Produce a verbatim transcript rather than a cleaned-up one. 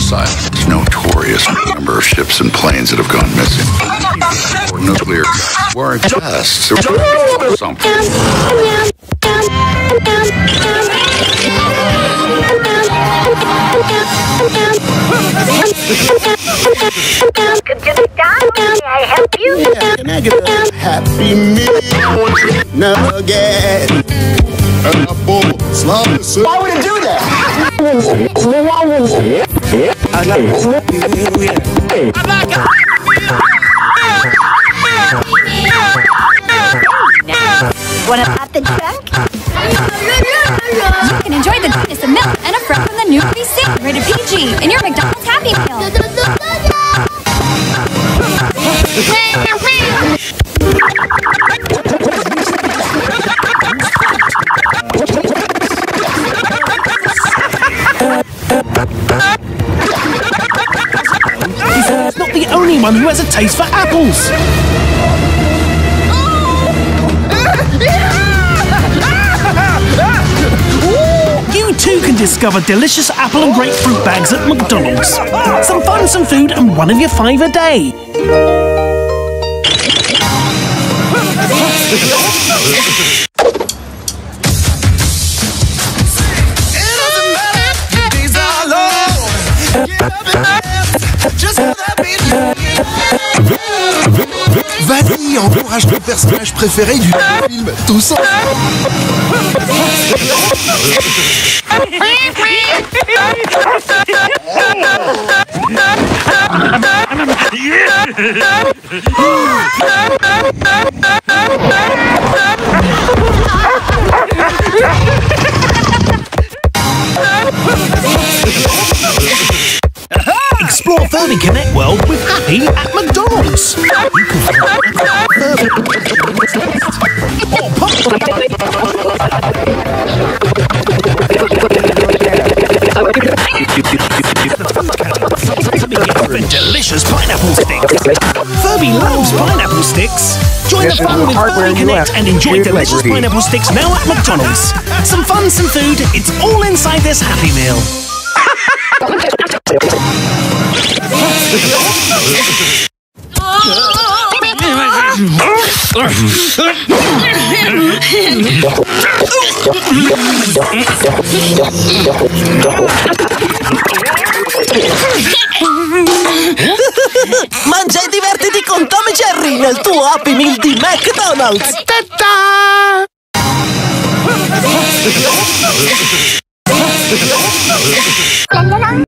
silence. Notorious number of ships and planes that have gone missing. Nuclear warrant tests or something. I help you? Can I get a Happy Meal nugget? A bowl slab. Why would it do that? Wanna pop the trunk? You can enjoy the goodness of milk and a friend from the new P C, rated P G, in your McDonald's Happy Meal. He's not the only one who has a taste for apples. You too can discover delicious apple and grapefruit bags at McDonald's. Some fun, some food, and one of your five a day. Vanille encourage le personnage préféré du film. Tout ça. Explore Furby Connect World with Happy at McDonald's. You can find Furby or pop delicious pineapple sticks. Furby loves pineapple sticks. Join the fun with Furby Connect and enjoy delicious pineapple sticks now at McDonald's. Some fun, some food, it's all inside this Happy Meal. Mangia e divertiti con Tom e Jerry nel tuo Happy Meal di McDonald's. Ta-ta!